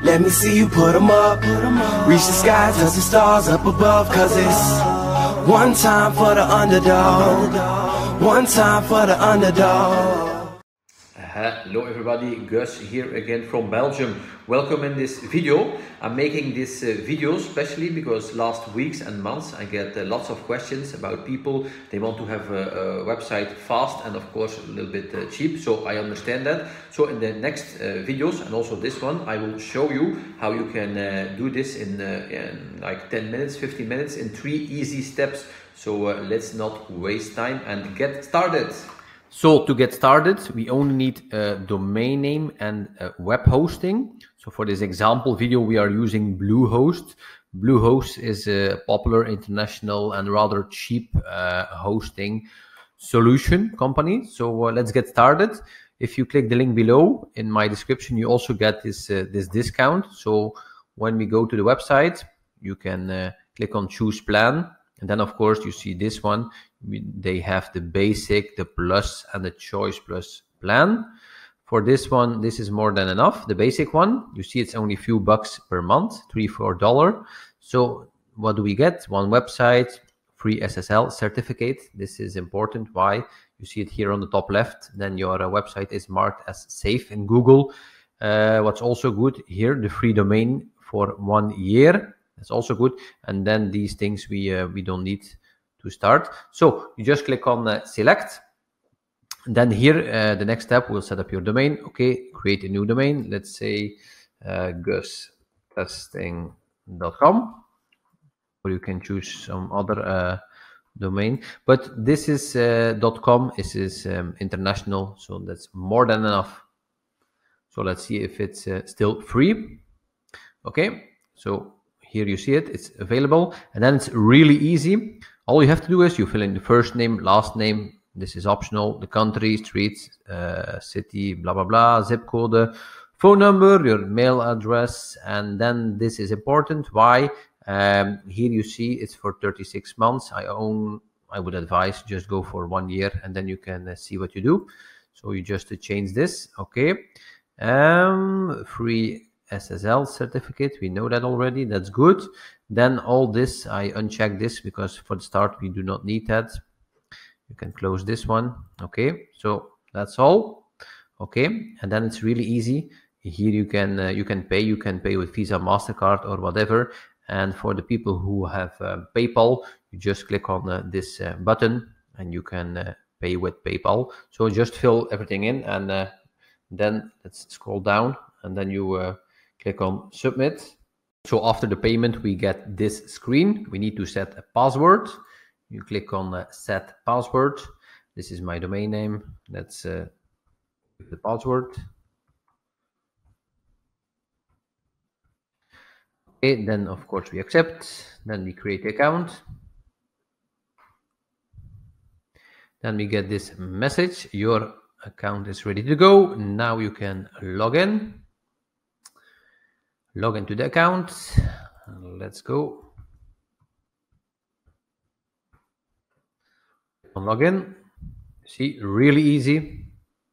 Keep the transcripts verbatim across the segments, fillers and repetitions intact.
Let me see you put 'em up. Reach the sky, touch the stars up above. Cause it's one time for the underdog. One time for the underdog. Hello everybody, Gus here again from Belgium. Welcome in this video. I'm making this uh, video especially because last weeks and months I get uh, lots of questions about people. They want to have a, a website fast and of course a little bit uh, cheap, so I understand that. So in the next uh, videos and also this one, I will show you how you can uh, do this in, uh, in like ten minutes, fifteen minutes in three easy steps. So uh, let's not waste time and get started. So to get started, we only need a domain name and a web hosting. So for this example video, we are using Bluehost. Bluehost is a popular international and rather cheap uh, hosting solution company. So uh, let's get started. If you click the link below in my description, you also get this, uh, this discount. So when we go to the website, you can uh, click on choose plan. And then of course you see this one. They have the basic, the plus and the choice plus plan. For this one, this is more than enough. The basic one, you see it's only a few bucks per month, three, four dollar. So what do we get? One website, free S S L certificate. This is important. Why? You see it here on the top left. Then your uh, website is marked as safe in Google. Uh, what's also good here, the free domain for one year. That's also good. And then these things we uh, we don't need to start. So you just click on uh, select. Then here uh, the next step will set up your domain. Okay, create a new domain. Let's say uh, gus testing dot com, or you can choose some other uh, domain. But this is uh, .com. This is um, international, so that's more than enough. So let's see if it's uh, still free. Okay, so here you see it, it's available, and then it's really easy. All you have to do is you fill in the first name, last name. This is optional. The country, street, uh, city, blah, blah, blah, zip code, phone number, your mail address. And then this is important. Why? Um, here you see it's for thirty-six months. I own, I would advise just go for one year and then you can uh, see what you do. So you just uh, change this. Okay. Um, free S S L certificate, we know that already, that's good. Then all this, I uncheck this because for the start we do not need that. You can close this one. Okay, so that's all. Okay, and then it's really easy. Here you can uh, you can pay you can pay with Visa, MasterCard or whatever. And for the people who have uh, PayPal, you just click on uh, this uh, button and you can uh, pay with PayPal. So just fill everything in and uh, then let's scroll down and then you uh, click on submit. So after the payment, we get this screen. We need to set a password. You click on uh, set password. This is my domain name. That's uh, the password. Okay, then of course we accept. Then we create the account. Then we get this message. Your account is ready to go. Now you can log in. Log into the account. Let's go. Log in. See, really easy.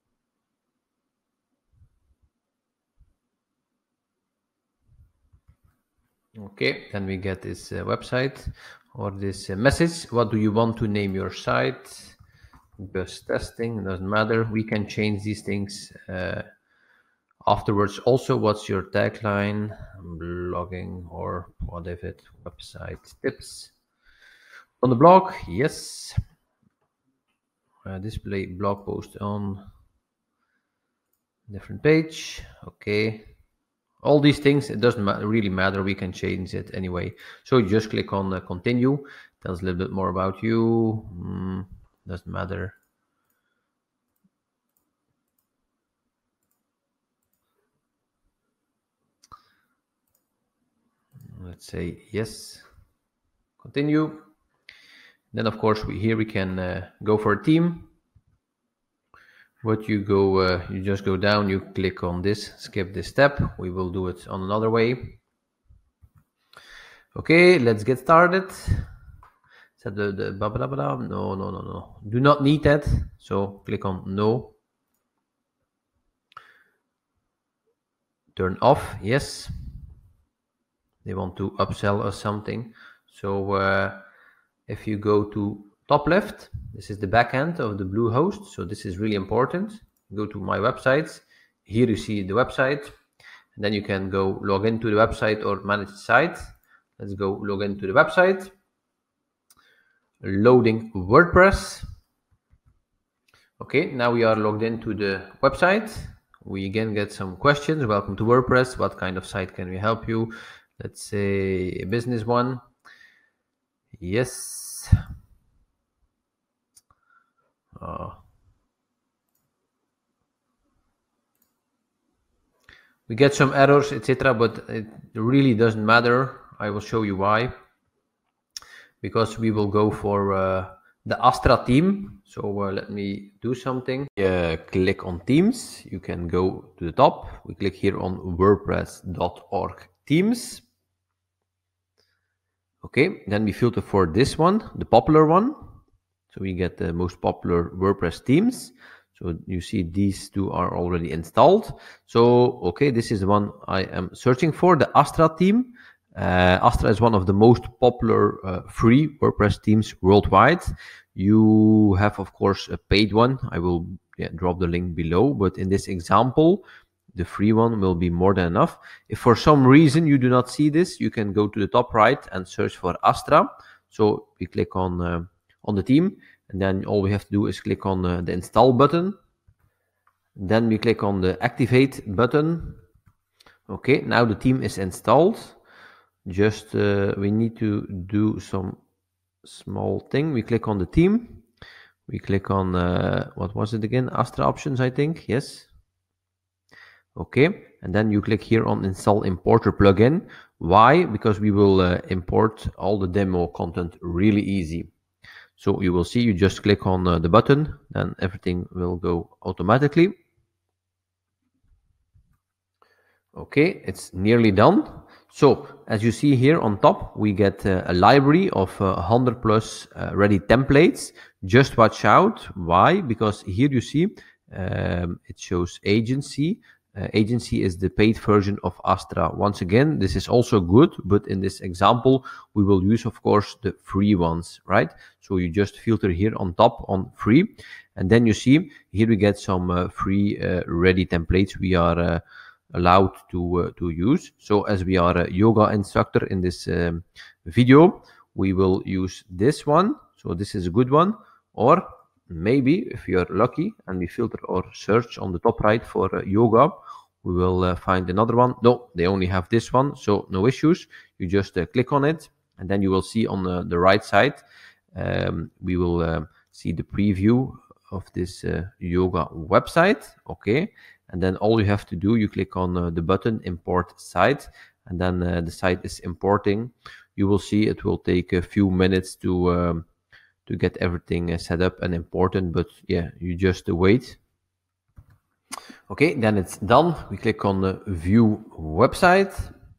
Okay, then we get this uh, website or this uh, message. What do you want to name your site? Just testing, doesn't matter. We can change these things uh, afterwards. Also, what's your tagline? Blogging or whatever. Website tips on the blog. Yes. Uh, display blog post on different page. Okay. All these things, it doesn't ma really matter. We can change it anyway. So you just click on uh, continue. Tells a little bit more about you. Mm, doesn't matter. Let's say yes, continue. Then of course we here we can uh, go for a theme. What you go, uh, you just go down, you click on this, skip this step. We will do it on another way. Okay, let's get started. Set the, the blah, blah, blah. No, no, no, no. Do not need that. So click on no. Turn off, yes. they want to upsell us something. So uh, if you go to top left, this is the back end of the Bluehost. So this is really important. Go to my website. Here you see the website, and then you can go log into the website or manage the site. Let's go log into the website. Loading WordPress. Okay, now we are logged into the website. We again get some questions. Welcome to WordPress. What kind of site can we help you? Let's say a business one. Yes. Uh, we get some errors, et cetera, but it really doesn't matter. I will show you why. Because we will go for uh, the Astra theme. So uh, let me do something. Uh, click on themes. You can go to the top. We click here on WordPress dot org themes. Okay, then we filter for this one, the popular one. So we get the most popular WordPress themes. So you see these two are already installed. So, okay, this is the one I am searching for, the Astra theme. Uh, Astra is one of the most popular uh, free WordPress themes worldwide. You have, of course, a paid one. I will yeah, drop the link below. But in this example, the free one will be more than enough. If for some reason you do not see this, you can go to the top right and search for Astra. So we click on uh, on the theme, and then all we have to do is click on uh, the install button. Then we click on the activate button. Okay, now the theme is installed. Just uh, we need to do some small thing. We click on the theme. We click on uh, what was it again? Astra options, I think. Yes. Okay, and then you click here on install importer plugin. Why? Because we will uh, import all the demo content really easy. So you will see, you just click on uh, the button, then everything will go automatically. Okay, it's nearly done. So as you see here on top, we get uh, a library of uh, one hundred plus uh, ready templates. Just watch out. Why? Because here you see um, it shows agency. Uh, agency is the paid version of Astra. Once again, this is also good, but in this example, we will use, of course, the free ones, right? So you just filter here on top on free, and then you see here we get some uh, free uh, ready templates we are uh, allowed to uh, to use. So as we are a yoga instructor in this um, video, we will use this one. So this is a good one, or maybe if you are lucky and we filter or search on the top right for uh, yoga, we will uh, find another one. No, they only have this one, so no issues. You just uh, click on it, and then you will see on the, the right side, um, we will uh, see the preview of this uh, yoga website. Okay, and then all you have to do, you click on uh, the button import site, and then uh, the site is importing. You will see it will take a few minutes to um, to get everything uh, set up and important, but yeah, you just uh, wait. Okay, then it's done. We click on the view website,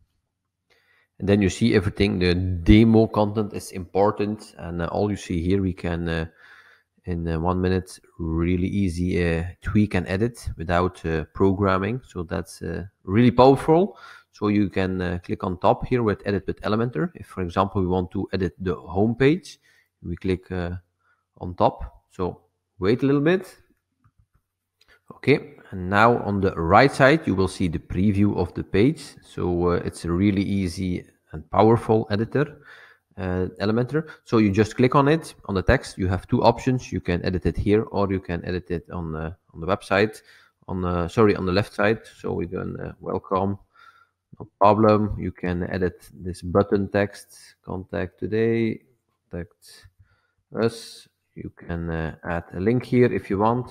and then you see everything. The demo content is important, and uh, all you see here, we can uh, in uh, one minute really easy uh, tweak and edit without uh, programming. So that's uh, really powerful. So you can uh, click on top here with edit with Elementor. If, for example, we want to edit the home page, we click uh, on top. So wait a little bit. Okay, and now on the right side, you will see the preview of the page. So uh, it's a really easy and powerful editor, uh, Elementor. So you just click on it, on the text. You have two options. You can edit it here, or you can edit it on the, on the website, on the, sorry, on the left side. So we can uh, welcome. No problem. You can edit this button text, contact today, contact us. You can uh, add a link here if you want.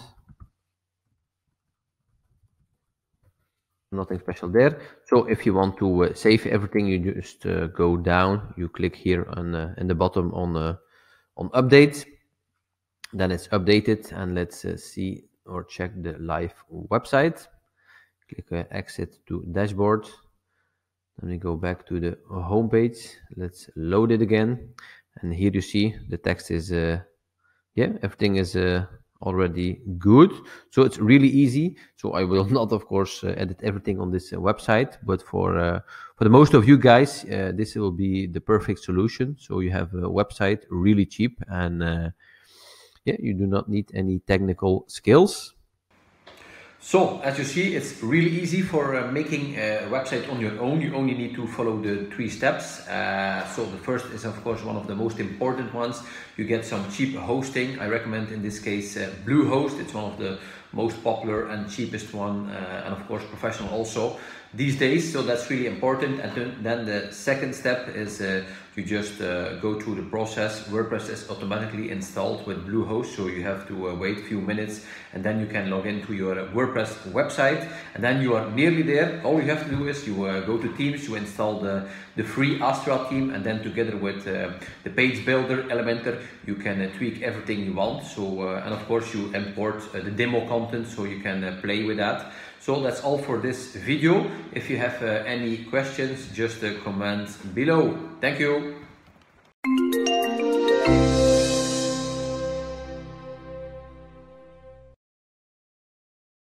Nothing special there. So if you want to uh, save everything, you just uh, go down. You click here on uh, in the bottom on uh, on update. Then it's updated, and let's uh, see or check the live website. Click uh, exit to dashboard. Let me go back to the home page. Let's load it again. And here you see the text is, uh, yeah, everything is uh, already good. So it's really easy. So I will not, of course, uh, edit everything on this uh, website, but for uh, for the most of you guys, uh, this will be the perfect solution. So you have a website really cheap, and uh, yeah, you do not need any technical skills. So, as you see, it's really easy for uh, making a website on your own. You only need to follow the three steps. Uh, so the first is, of course, one of the most important ones. You get some cheap hosting. I recommend, in this case, uh, Bluehost. It's one of the most popular and cheapest one, uh, and of course professional also these days. So that's really important. And then the second step is uh, you just uh, go through the process. WordPress is automatically installed with Bluehost, so you have to uh, wait a few minutes, and then you can log into your uh, WordPress website, and then you are nearly there. All you have to do is you uh, go to Themes, you install the, the free Astra theme, and then together with uh, the page builder, Elementor, you can uh, tweak everything you want. So uh, and of course you import uh, the demo content, so you can uh, play with that. So that's all for this video. If you have uh, any questions, just uh, comment below. Thank you.